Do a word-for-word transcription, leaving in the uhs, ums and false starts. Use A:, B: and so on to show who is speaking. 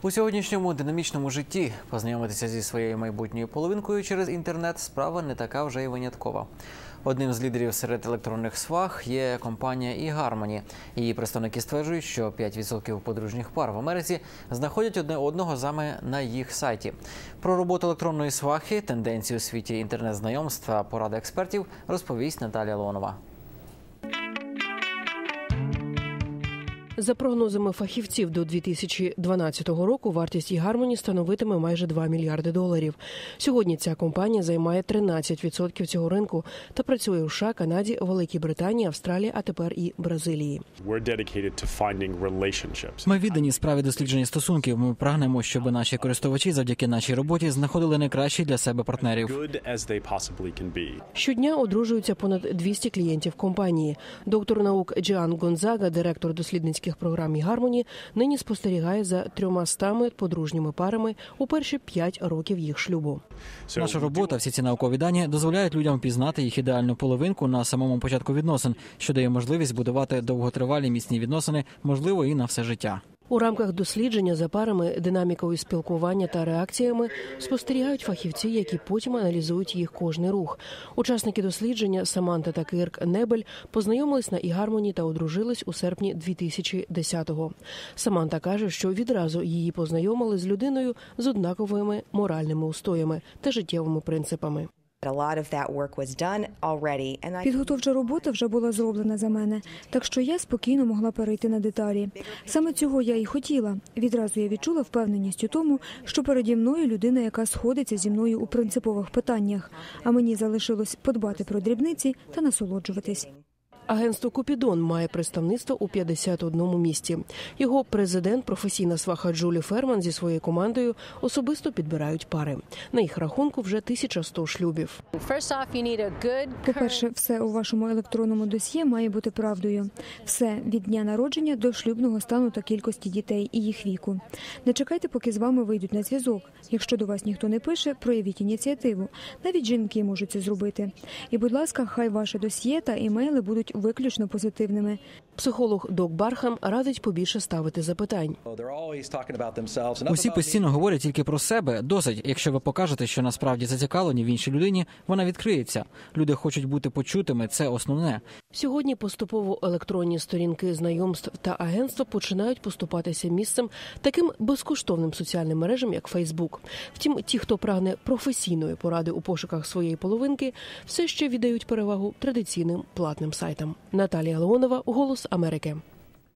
A: У сьогоднішньому динамічному житті познайомитися зі своєю майбутньою половинкою через інтернет – справа не така вже й виняткова. Одним з лідерів серед електронних свах є компанія eHarmony. Її представники стверджують, що п'ять відсотків подружніх пар в Америці знаходять одне одного саме на їх сайті. Про роботу електронної свахи, тенденції у світі інтернет-знайомств та поради експертів розповість Наталія Леонова.
B: За прогнозами фахівців, до дві тисячі дванадцятого року вартість eHarmony становитиме майже два мільярди доларів. Сьогодні ця компанія займає тринадцять відсотків цього ринку та працює у США, Канаді, Великій Британії, Австралії, а тепер і Бразилії.
C: Ми віддані справі дослідження стосунків. Ми прагнемо, щоб наші користувачі завдяки нашій роботі знаходили найкращі для себе партнерів.
B: Щодня одружуються понад двісті клієнтів компанії. Доктор наук Джіан Гонзага, директор дослідницьких програм eHarmony, нині спостерігає за трьомастами подружніми парами у перші п'ять років їх шлюбу.
C: Наша робота, всі ці наукові дані дозволяють людям пізнати їх ідеальну половинку на самому початку відносин, що дає можливість будувати довготривалі міцні відносини, можливо, і на все життя.
B: У рамках дослідження за парами, динамікою спілкування та реакціями спостерігають фахівці, які потім аналізують їх кожний рух. Учасники дослідження Саманта та Кирк Небель познайомились на eHarmony та одружились у серпні дві тисячі десятого. Саманта каже, що відразу її познайомили з людиною з однаковими моральними устоями та життєвими принципами.
D: Підготовча робота вже була зроблена за мене, так що я спокійно могла перейти на деталі. Саме цього я і хотіла. Відразу я відчула впевненість у тому, що переді мною людина, яка сходиться зі мною у принципових питаннях, а мені залишилось подбати про дрібниці та насолоджуватись.
B: Агентство «Купідон» має представництво у п'ятдесят одному місті. Його президент, професійна сваха Джулі Ферман зі своєю командою особисто підбирають пари. На їх рахунку вже тисяча сто шлюбів.
D: По-перше, все у вашому електронному досьє має бути правдою. Все від дня народження до шлюбного стану та кількості дітей і їх віку. Не чекайте, поки з вами вийдуть на зв'язок. Якщо до вас ніхто не пише, проявіть ініціативу. Навіть жінки можуть це зробити. І, будь ласка, хай ваше досьє та імейли будуть виключно позитивними.
B: Психолог Док Бархам радить побільше ставити запитань.
C: Усі постійно говорять тільки про себе. Досить, якщо ви покажете, що насправді зацікавлені в іншій людині, вона відкриється. Люди хочуть бути почутими, це основне.
B: Сьогодні поступово електронні сторінки знайомств та агентства починають поступатися місцем таким безкоштовним соціальним мережам, як Фейсбук. Втім, ті, хто прагне професійної поради у пошуках своєї половинки, все ще віддають перевагу традиційним платним сайтам. Наталія Леонова, «Голос Америки».